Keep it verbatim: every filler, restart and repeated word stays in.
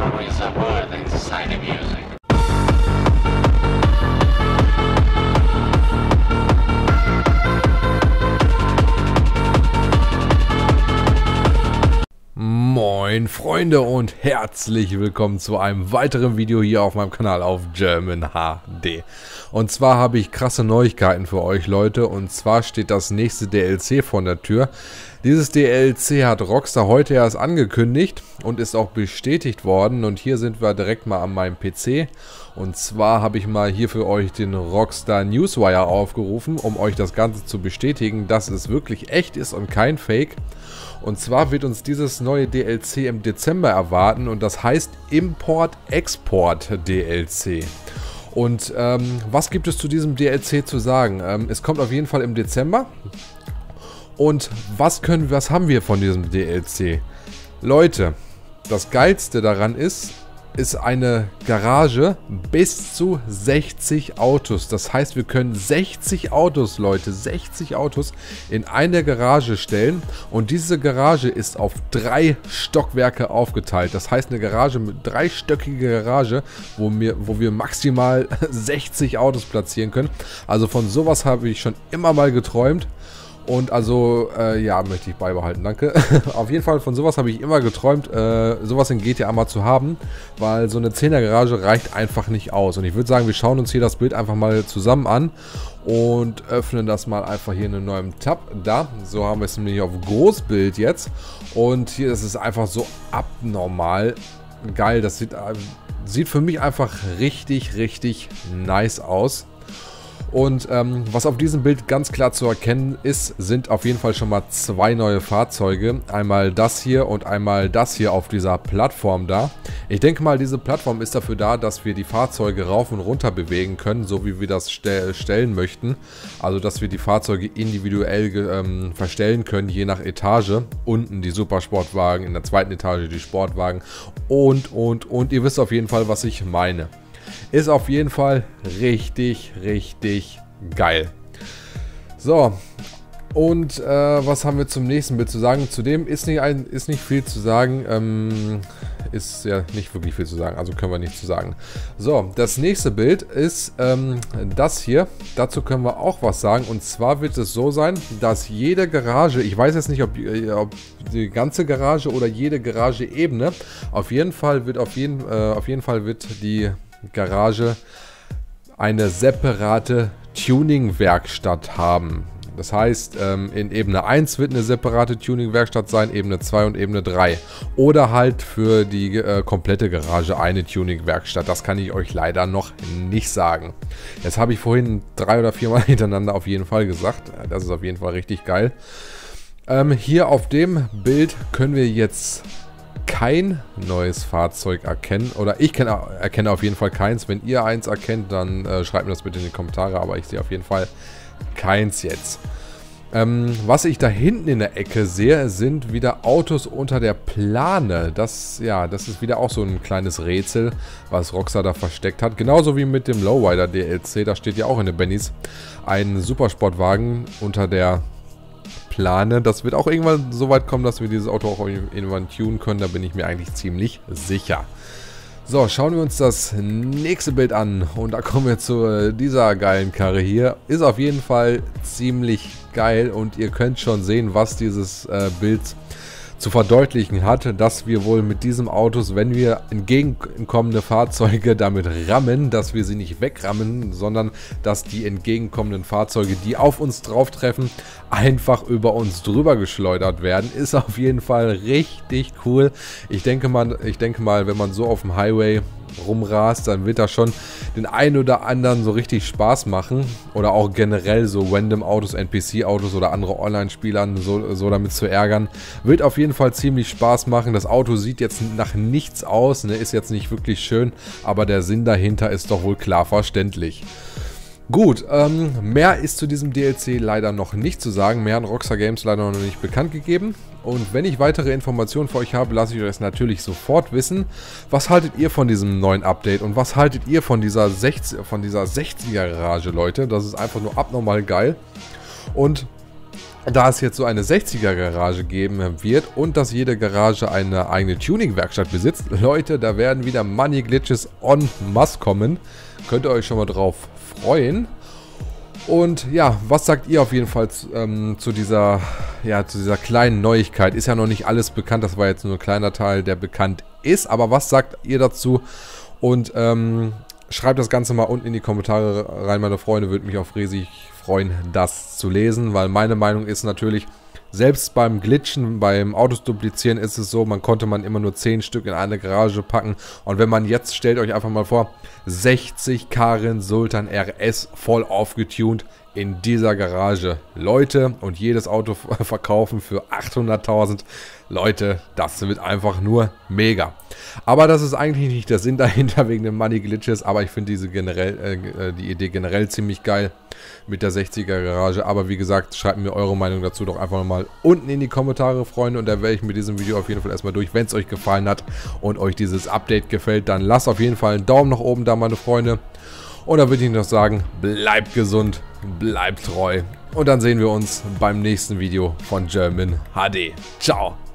always a worthy sign of music. Moin Freunde und herzlich willkommen zu einem weiteren Video hier auf meinem Kanal auf German H D. Und zwar habe ich krasse Neuigkeiten für euch Leute, und zwar steht das nächste D L C vor der Tür. Dieses D L C hat Rockstar heute erst angekündigt und ist auch bestätigt worden, und hier sind wir direkt mal an meinem P C. Und zwar habe ich mal hier für euch den Rockstar Newswire aufgerufen, um euch das Ganze zu bestätigen, dass es wirklich echt ist und kein Fake. Und zwar wird uns dieses neue D L C im Dezember erwarten, und das heißt Import-Export D L C. Und ähm, was gibt es zu diesem D L C zu sagen? Ähm, es kommt auf jeden Fall im Dezember. Und was können, was haben wir von diesem D L C? Leute, das Geilste daran ist, ist eine Garage bis zu sechzig Autos. Das heißt, wir können sechzig Autos, Leute, sechzig Autos in eine Garage stellen. Und diese Garage ist auf drei Stockwerke aufgeteilt. Das heißt, eine Garage mit dreistöckige Garage, wo wir, wo wir maximal sechzig Autos platzieren können. Also von sowas habe ich schon immer mal geträumt. Und also, äh, ja, möchte ich beibehalten, danke. Auf jeden Fall, von sowas habe ich immer geträumt, äh, sowas in G T A mal zu haben, weil so eine zehner Garage reicht einfach nicht aus. Und ich würde sagen, wir schauen uns hier das Bild einfach mal zusammen an und öffnen das mal einfach hier in einem neuen Tab. Da, so haben wir es nämlich auf Großbild jetzt. Und hier ist es einfach so abnormal geil. Das sieht, äh, sieht für mich einfach richtig, richtig nice aus. Und ähm, was auf diesem Bild ganz klar zu erkennen ist, sind auf jeden Fall schon mal zwei neue Fahrzeuge. Einmal das hier und einmal das hier auf dieser Plattform da. Ich denke mal, diese Plattform ist dafür da, dass wir die Fahrzeuge rauf und runter bewegen können, so wie wir das ste stellen möchten. Also, dass wir die Fahrzeuge individuell ähm, verstellen können, je nach Etage. Unten die Supersportwagen, in der zweiten Etage die Sportwagen und, und, und. Ihr wisst auf jeden Fall, was ich meine. Ist auf jeden Fall richtig, richtig geil. So, und äh, was haben wir zum nächsten Bild zu sagen? Zudem ist nicht, ein, ist nicht viel zu sagen. Ähm, ist ja nicht wirklich viel zu sagen, also können wir nichts zu sagen. So, das nächste Bild ist ähm, das hier. Dazu können wir auch was sagen. Und zwar wird es so sein, dass jede Garage, ich weiß jetzt nicht, ob, ob die ganze Garage oder jede Garageebene, auf jeden Fall wird auf jeden, äh, auf jeden Fall wird die Garage eine separate Tuning-Werkstatt haben. Das heißt, ähm, in Ebene eins wird eine separate Tuning-Werkstatt sein, Ebene zwei und Ebene drei. Oder halt für die äh, komplette Garage eine Tuning-Werkstatt. Das kann ich euch leider noch nicht sagen. Das habe ich vorhin drei oder viermal hintereinander auf jeden Fall gesagt. Das ist auf jeden Fall richtig geil. Ähm, hier auf dem Bild können wir jetzt kein neues Fahrzeug erkennen, oder ich kenn, erkenne auf jeden Fall keins. Wenn ihr eins erkennt, dann äh, schreibt mir das bitte in die Kommentare, aber ich sehe auf jeden Fall keins jetzt. Ähm, was ich da hinten in der Ecke sehe, sind wieder Autos unter der Plane. Das, ja, das ist wieder auch so ein kleines Rätsel, was Rockstar da versteckt hat. Genauso wie mit dem Lowrider D L C, da steht ja auch in den Bennys ein Supersportwagen unter der Plane. Das wird auch irgendwann so weit kommen, dass wir dieses Auto auch irgendwann tunen können. Da bin ich mir eigentlich ziemlich sicher. So, schauen wir uns das nächste Bild an. Und da kommen wir zu dieser geilen Karre hier. Ist auf jeden Fall ziemlich geil. Und ihr könnt schon sehen, was dieses äh, Bild zu verdeutlichen hat, dass wir wohl mit diesem Autos, wenn wir entgegenkommende Fahrzeuge damit rammen, dass wir sie nicht wegrammen, sondern dass die entgegenkommenden Fahrzeuge, die auf uns drauf treffen, einfach über uns drüber geschleudert werden. Ist auf jeden Fall richtig cool. Ich denke mal, ich denke mal, wenn man so auf dem Highway rumrast, dann wird das schon den einen oder anderen so richtig Spaß machen. Oder auch generell so random Autos, N P C-Autos oder andere Online-Spielern so, so damit zu ärgern. Wird auf jeden Fall ziemlich Spaß machen. Das Auto sieht jetzt nach nichts aus, ne? Ist jetzt nicht wirklich schön, aber der Sinn dahinter ist doch wohl klar verständlich. Gut, ähm, mehr ist zu diesem D L C leider noch nicht zu sagen. Mehr an Rockstar Games leider noch nicht bekannt gegeben. Und wenn ich weitere Informationen für euch habe, lasse ich euch das natürlich sofort wissen. Was haltet ihr von diesem neuen Update und was haltet ihr von dieser sechzig, von dieser sechziger Garage, Leute? Das ist einfach nur abnormal geil. Und da es jetzt so eine sechziger Garage geben wird und dass jede Garage eine eigene Tuning-Werkstatt besitzt, Leute, da werden wieder Money Glitches en masse kommen. Könnt ihr euch schon mal drauf freuen. Und ja, was sagt ihr auf jeden Fall ähm, zu dieser, ja, zu dieser kleinen Neuigkeit? Ist ja noch nicht alles bekannt, das war jetzt nur ein kleiner Teil, der bekannt ist. Aber was sagt ihr dazu? Und ähm, schreibt das Ganze mal unten in die Kommentare rein, meine Freunde. Würde mich auch riesig freuen, das zu lesen, weil meine Meinung ist natürlich, selbst beim Glitchen, beim Autos duplizieren ist es so, man konnte man immer nur zehn Stück in eine Garage packen. Und wenn man jetzt, stellt euch einfach mal vor, sechzig Karin Sultan R S voll aufgetunt in dieser Garage. Leute, und jedes Auto verkaufen für achthunderttausend. Leute, das wird einfach nur mega. Aber das ist eigentlich nicht der Sinn dahinter wegen den Money Glitches. Aber ich finde diese generell, äh, die Idee generell ziemlich geil mit der sechziger Garage. Aber wie gesagt, schreibt mir eure Meinung dazu doch einfach nochmal unten in die Kommentare, Freunde. Und da wäre ich mit diesem Video auf jeden Fall erstmal durch. Wenn es euch gefallen hat und euch dieses Update gefällt, dann lasst auf jeden Fall einen Daumen nach oben da, meine Freunde. Und dann würde ich noch sagen, bleibt gesund, bleibt treu. Und dann sehen wir uns beim nächsten Video von German H D. Ciao!